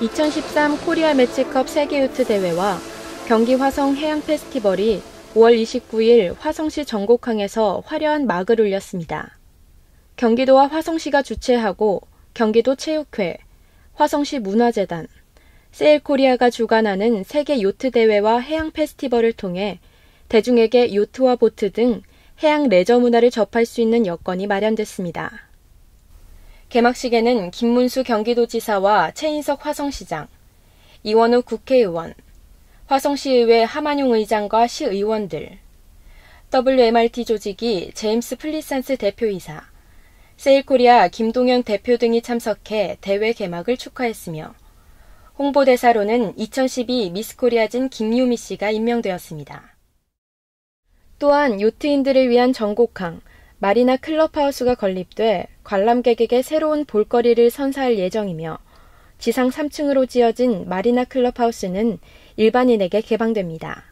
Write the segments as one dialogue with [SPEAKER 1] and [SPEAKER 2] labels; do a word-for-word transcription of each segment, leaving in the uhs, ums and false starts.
[SPEAKER 1] 이천십삼 코리아 매치컵 세계요트 대회와 경기 화성 해양 페스티벌이 오월 이십구일 화성시 정곡항에서 화려한 막을 올렸습니다. 경기도와 화성시가 주최하고 경기도 체육회, 화성시 문화재단, 세일코리아가 주관하는 세계 요트 대회와 해양 페스티벌을 통해 대중에게 요트와 보트 등 해양 레저 문화를 접할 수 있는 여건이 마련됐습니다. 개막식에는 김문수 경기도지사와 최인석 화성시장, 이원우 국회의원, 화성시의회 하만용 의장과 시의원들, 더블유엠알티 조직이 제임스 플리산스 대표이사, 세일코리아 김동현 대표 등이 참석해 대회 개막을 축하했으며 홍보대사로는 이천십이 미스코리아진 김유미 씨가 임명되었습니다. 또한 요트인들을 위한 정곡항, 마리나 클럽하우스가 건립돼 관람객에게 새로운 볼거리를 선사할 예정이며 지상 삼 층으로 지어진 마리나 클럽하우스는 일반인에게 개방됩니다.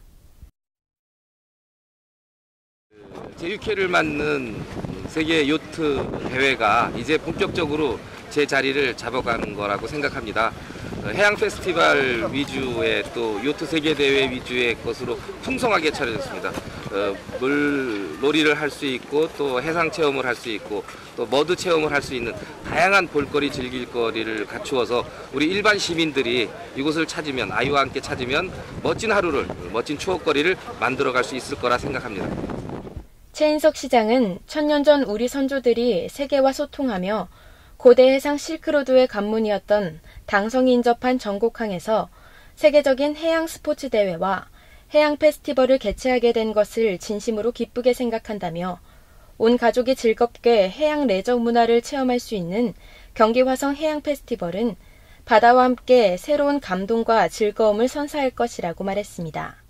[SPEAKER 2] 제육 회를 맞는 세계 요트 대회가 이제 본격적으로 제 자리를 잡아가는 거라고 생각합니다. 해양 페스티벌 위주의 또 요트 세계 대회 위주의 것으로 풍성하게 차려졌습니다. 어, 물놀이를 할 수 있고 또 해상 체험을 할 수 있고 또 머드 체험을 할 수 있는 다양한 볼거리 즐길거리를 갖추어서 우리 일반 시민들이 이곳을 찾으면 아이와 함께 찾으면 멋진 하루를 멋진 추억거리를 만들어갈 수 있을 거라 생각합니다.
[SPEAKER 1] 최인석 시장은 천년 전 우리 선조들이 세계와 소통하며 고대 해상 실크로드의 관문이었던 당성이 인접한 정곡항에서 세계적인 해양 스포츠 대회와 해양 페스티벌을 개최하게 된 것을 진심으로 기쁘게 생각한다며 온 가족이 즐겁게 해양 레저 문화를 체험할 수 있는 경기 화성 해양 페스티벌은 바다와 함께 새로운 감동과 즐거움을 선사할 것이라고 말했습니다.